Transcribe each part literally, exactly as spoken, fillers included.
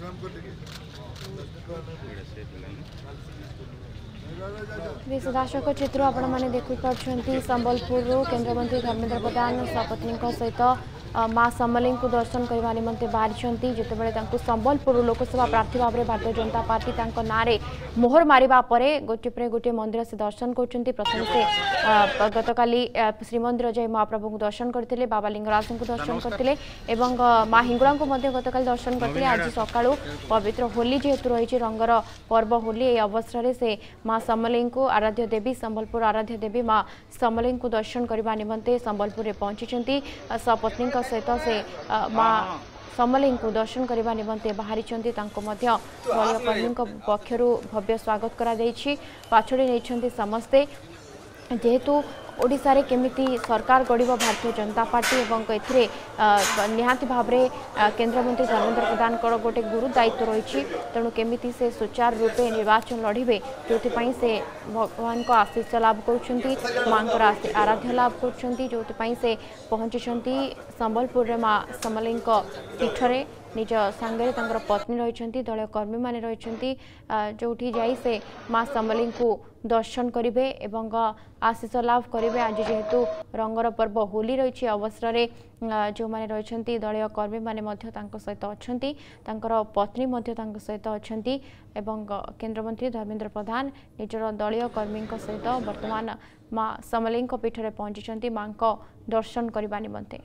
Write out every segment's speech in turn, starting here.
दर्शक चित्र आपण मैंने देखी पार्टी संबलपुर केन्द्रमंत्री धर्मेन्द्र प्रधान सपत्नी सहित माँ समलेई को दर्शन करने निमंते बाहरी जितेबाला संबलपुर लोकसभा प्रार्थी भाव में भारतीय जनता पार्टी ना मोहर मारिबा परे गोटे पर गोटे मंदिर से दर्शन कर प्रथम से गतकाली श्रीमंदिर जाए महाप्रभु को दर्शन करते बाबा लिंगराज को दर्शन करते माँ हिंगुड़ा को गतकाली दर्शन करते आज सका पवित्र होली जेहेतु रही रंगर पर्व होली ए अवसर से माँ समलेई को आराध्य देवी संबलपुर आराध्य देवी माँ समलेई को दर्शन करने निमंते संबलपुर में पहुंची सपत्नी सहित से माँ समलेई को दर्शन करने निमंते बाहरी दलीय कर्मी पक्षर भव्य स्वागत करा पाछड़ी नहीं समस्ते जेहेतु ओडिशा रे केमिति सरकार गढ़ भारतीय जनता पार्टी एवं एथिरे निहाती भाव में केन्द्रमंत्री धर्मेन्द्र प्रधान गोटे गुरु दायित्व रही तेणु केमिति से सुचारू रूपे निर्वाचन लड़े जो से भगवान को आशीष लाभ कर माँ आराध्य लाभ कर जो से पहुँची संबलपुर माँ समलेई पीठरे निज सांगे पत्नी रही दलीय कर्मी माने रही जो जाई से माँ समलेई को दर्शन करेंगे एवं आशीष लाभ करेंगे आज जेहेतु रंगर पर्व होली रही अवसर जो मैंने रही दलीय कर्मी माने सहित अच्छा पत्नी सहित अच्छा केन्द्रमंत्री धर्मेन्द्र प्रधान निजर दलीय कर्मी सहित वर्तमान माँ समलेई पीठरे पहुंची माँ को दर्शन करने निमंते।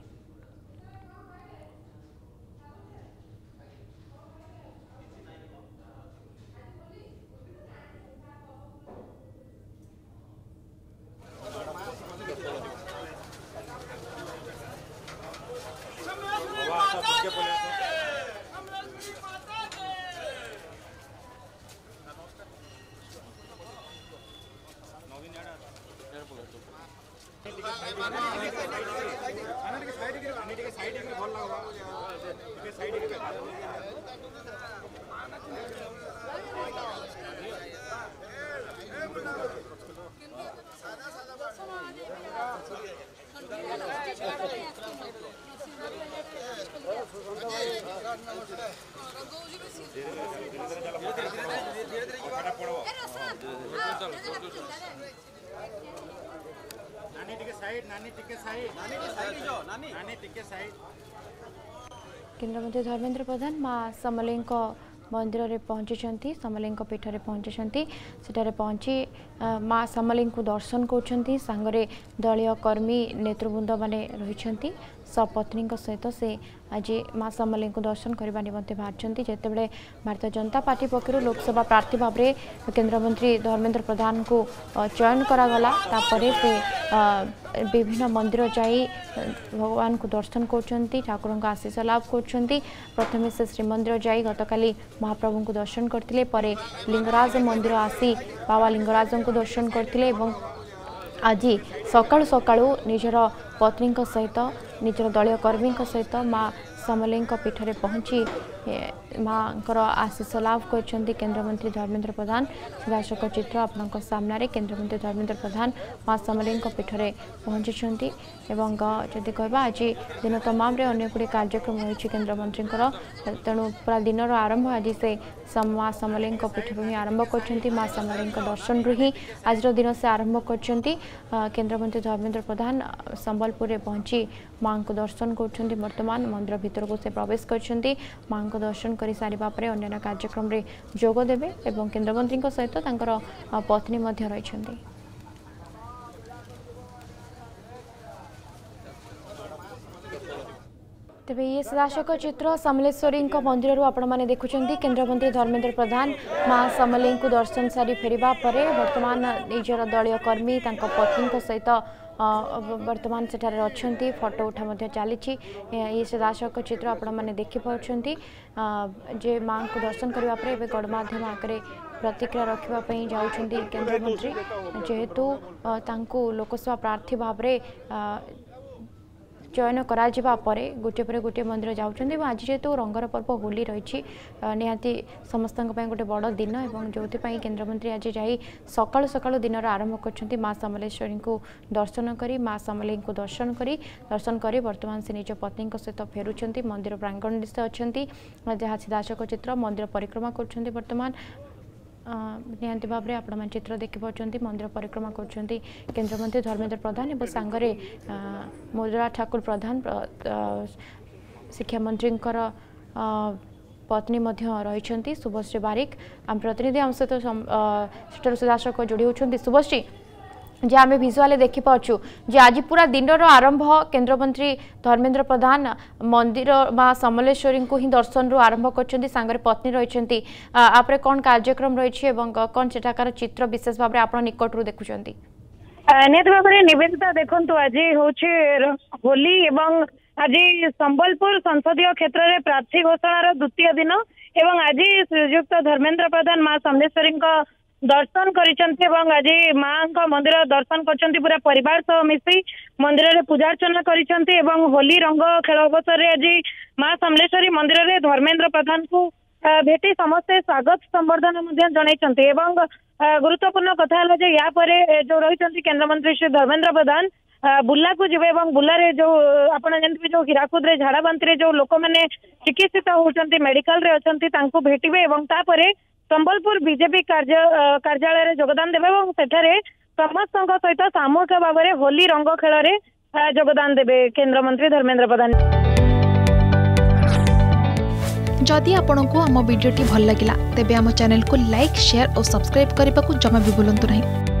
केन्द्रमंत्री धर्मेन्द्र प्रधान माँ समलेई मंदिर रे पहुंची समलेई पीठरे पहुंची सेठारे पहुंची माँ समलेई को दर्शन कर सांगरे दलीय कर्मी नेतृवृंद माने रही सपत्नी सहित से आज माँ समलेई को दर्शन करने निमंते बाहरी जितेबाला भारतीय जनता पार्टी पक्षर लोकसभा प्रार्थी भाव में केन्द्रमंत्री धर्मेन्द्र प्रधान को चयन करागला तापरे से विभिन्न मंदिर जाई भगवान को दर्शन कर ठाकुर का आशीष लाभ कर प्रथम से श्रीमंदिर जाई गतकाली महाप्रभु को दर्शन करते परे लिंगराज मंदिर आसी बाबा लिंगराज को दर्शन करते आज सकाळु सकाळु निजर पत्नी सहित निजर दलीय कर्मी सहित माँ समलेई पीठरे पहुँची माँ आशीष लाभ कर केन्द्रमंत्री धर्मेन्द्र प्रधान दर्शक चित्र आपण सामने केन्द्रमंत्री धर्मेन्द्र प्रधान माँ समलेई पीठरे पहुँची जदि कहबा आज दिन तमाम अन्य गुड़े कार्यक्रम रही केन्द्रमंत्री तेणु पूरा दिन आरंभ आज से माँ समलेई पीठर ही आरंभ कर माँ समलेई दर्शन रु ही आज दिन से आरंभ कर केन्द्रमंत्री धर्मेन्द्र प्रधान संबलपुर में पहुँची माँ को दर्शन कर वर्तमान मंदिर भीतर को से प्रवेश कर माँ को दर्शन कर सारिबा परे अन्य कार्यक्रम रे जोग देबे एवं केन्द्रमंत्री सहित तांकर पत्नी मध्य रहिछन्ती। तेबे ये दर्शक चित्र समलेश्वरी मंदिर आपण मैंने देखुं केन्द्रमंत्री धर्मेन्द्र प्रधान माँ समलेई को दर्शन सारी फेरिबा परे वर्तमान निजर दलीय कर्मी पत्नी सहित वर्तमान सेठारे अच्छी फोटो उठा चली ये दर्शक चित्र आपण मैंने देखिपुंट जे माँ को दर्शन करने गणमाध्यम आगे प्रतिक्रिया रखापी जाऊँगी केन्द्रमंत्री जेहेतु लोकसभा प्रार्थी भाव में चयन करा जिबा परे गोटे पर गोटे मंदिर जाउछन्ती आज जेतु रंगर पर्व होली रही निहाती समस्त गोटे बड़ दिन और जो केन्द्रमंत्री आज जाई सकाल सकाल दिन आरंभ कर माँ समलेश्वरी को दर्शन करी माँ समलेई को दर्शन करी दर्शन करी वर्तमान से निज पत्नी सहित फेरुंट मंदिर प्रांगण से अच्छा जहाँ सीधासख चित्र मंदिर परिक्रमा कर वर्तमान निहांती भाव में आपण चित्र देखिपुंट मंदिर परिक्रमा कर केन्द्रमंत्री धर्मेन्द्र प्रधान और सांगरे मोदरा ठाकुर प्रधान शिक्षा मंत्री पत्नी रही शुभश्री बारिक आम प्रतिनिधि आम सहित सेठर सीधासख जोड़ी होती शुभश्री जे आम भिजुआल देखिपु जे आज पूरा दिन आरंभ केन्द्रमंत्री धर्मेन्द्र प्रधान मंदिर माँ समलेश्वरी को ही दर्शन रु आरंभ कर सांगरे पत्नी रही आपरे कौन कार्यक्रम रही कौन सेठाकार चित्र विशेष भाव में आप निकट रू देखुं निहत भाव में निवेदिता देखु आज हूँ होली एवं आज संबलपुर संसदीय क्षेत्र में प्रार्थी घोषणार द्वितीय दिन एवं आज श्रीयुक्त धर्मेन्द्र प्रधान माँ समलेश्वरी दर्शन कर आज माँ मंदिर दर्शन कर पूरा परिवार सह मिसी मंदिर में पूजा अर्चना कर होली रंग खेल अवसर में आज माँ समलेश्वरी मंदिर में धर्मेन्द्र प्रधान को भेटी समस्ते स्वागत संबर्धना जनई गुरुत्वपूर्ण कथा है या जो रही केन्द्रमंत्री श्री धर्मेन्द्र प्रधान बुला को जीवे बुला जो आप जानते जो हीराकुद झाड़ा बांति जो लोक मैंने चिकित्सित होती मेडिकल रे अच्छा भेटे और संबलपुर बीजेपी कार्य कार्यालय जोगदान देवे और सेठारे समस्त सहित सामूहिक भाव में होली रंग खेल में जोगदान देवे केन्द्रमंत्री धर्मेन्द्र प्रधान। जदि आपंक आम भिडी भल लगा तेब आम चैनल को लाइक शेयर और सब्सक्राइब करने को जमा भी भूलु नहीं।